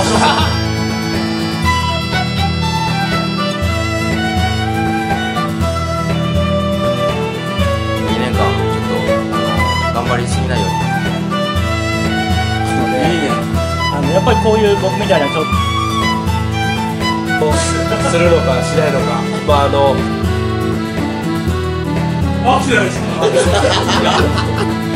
2年間ちょっと頑張りすぎないように。 いいね。やっぱりこういう僕みたいなちょっとするのかしないのか、まあ来てないですか。